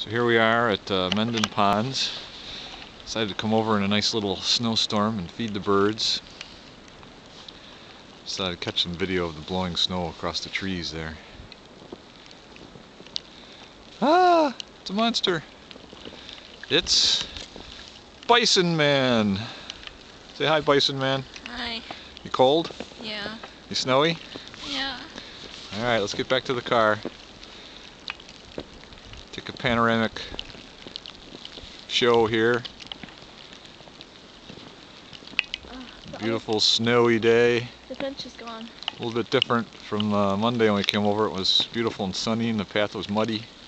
So here we are at Mendon Ponds. Decided to come over in a nice little snowstorm and feed the birds. Decided to catch some video of the blowing snow across the trees there. Ah! It's a monster! It's Bison Man! Say hi, Bison Man. Hi. You cold? Yeah. You snowy? Yeah. Alright, let's get back to the car. Take a panoramic show here. Beautiful snowy day. The bench is gone. A little bit different from Monday when we came over. It was beautiful and sunny and the path was muddy.